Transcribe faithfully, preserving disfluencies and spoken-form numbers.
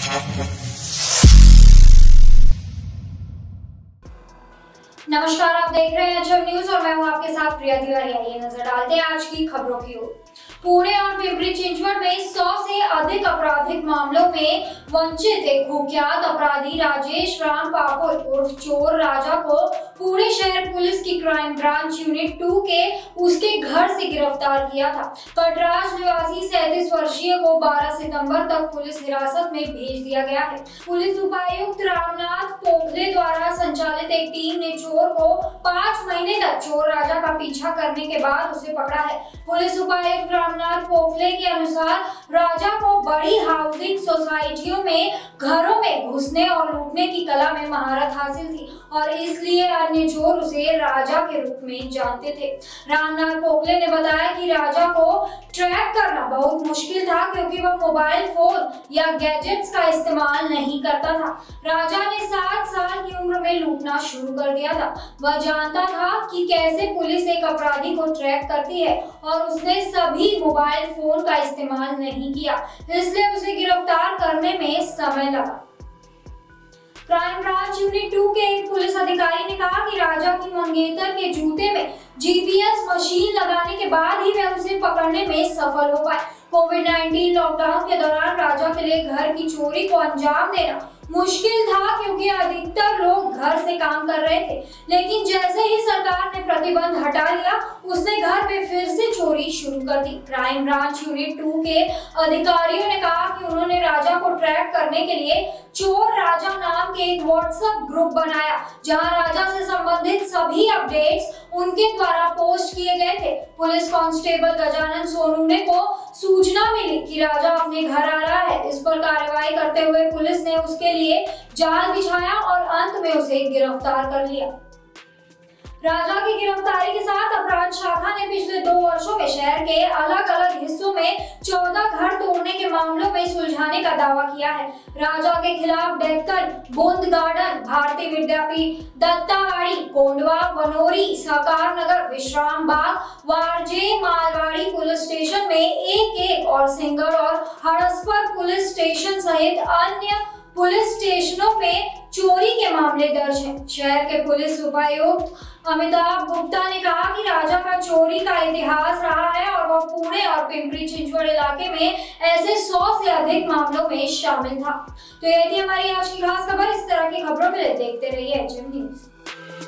नमस्कार, आप देख रहे हैं एचएम न्यूज और मैं हूं आपके साथ प्रिया तिवारी। आइए नजर डालते हैं आज की खबरों की ओर। पुणे और पिंपरी चिंचवड में सौ से अधिक आपराधिक मामलों में वंचित एक कुख्यात अपराधी राजेश राम पापुल उर्फ चोर राजा को पुणे शहर पुलिस की क्राइम ब्रांच यूनिट टू के उसके घर से गिरफ्तार किया था। कटराज निवासी सैंतीस वर्षीय को बारह सितंबर तक पुलिस हिरासत में भेज दिया गया है। पुलिस उपायुक्त रामनाथ पोखले द्वारा संचालित एक टीम ने चोर को पाँच महीने तक चोर राजा का पीछा करने के बाद उसे पकड़ा है। पुलिस उपायुक्त रामनाथ पोखले के अनुसार राजा को बड़ी हाउसिंग सोसाइटियों में घरों में घुसने और लूटने की कला में महारत हासिल थी और इसलिए अन्य चोर उसे राजा के रूप में जानते थे। रामनाथ पोखले ने बताया कि राजा को ट्रैक करना बहुत मुश्किल था क्योंकि वह मोबाइल फोन या गैजेट्स का इस्तेमाल नहीं करता था। राजा ने सात साल की उम्र में लूटना शुरू कर दिया था। वह जानता था कि कैसे पुलिस एक अपराधी को ट्रैक करती है और उसने सभी मोबाइल फोन का इस्तेमाल नहीं किया, इसलिए उसे गिरफ्तार करने में समय लगा। क्राइम ब्रांच यूनिट टू के एक पुलिस अधिकारी ने कहा कि राजा की मंगेतर के जूते में जीपीएस मशीन लगाने के बाद ही वह उसे पकड़ने में सफल हो पाए। कोविड नाइनटीन लॉकडाउन के दौरान राजा के लिए घर की चोरी को अंजाम देना मुश्किल था क्योंकि अधिकतर लोग घर से काम कर रहे थे, लेकिन जैसे ही सरकार ने प्रतिबंध हटा लिया उसने घर में फिर से चोरी शुरू कर दी। क्राइम ब्रांच यूनिट टू के अधिकारियों ने कहा कि उन्होंने राजा को ट्रैक करने के लिए चोर राजा नाम के एक व्हाट्सएप ग्रुप बनाया जहां राजा से संबंधित सभी अपडेट्स उनके द्वारा पोस्ट किए गए थे। पुलिस कांस्टेबल गजानन सोनूने को सूचना मिली कि राजा अपने घर आ रहा है। इस पर कार्रवाई करते हुए पुलिस ने उसके लिए जाल बिछाया और अंत में उसे गिरफ्तार कर लिया। राजा की गिरफ्तारी के साथ अपराध शाखा ने पिछले दो वर्षों में शहर के अलग अलग हिस्सों में चौदह घर तोड़ने के मामलों में सुलझाने का दावा किया है। राजा के खिलाफ डेक्कन, बूंद गार्डन, भारतीय विद्यापीठ, दत्तावाड़ी, कोंडवा, वनोरी, साकार नगर, विश्राम बाग, वारजे, मालवाड़ी पुलिस स्टेशन में एक एक और सिंगड़ और हड़सपर पुलिस स्टेशन सहित अन्य पुलिस स्टेशनों में चोरी के मामले दर्ज हैं। शहर के पुलिस उपायुक्त अमिताभ गुप्ता ने कहा कि राजा का चोरी का इतिहास रहा है और वह पुणे और पिंपरी चिंचवड इलाके में ऐसे सौ से अधिक मामलों में शामिल था। तो ये थी हमारी आज की खास खबर। इस तरह की खबरों के लिए देखते रहिए एचएम न्यूज।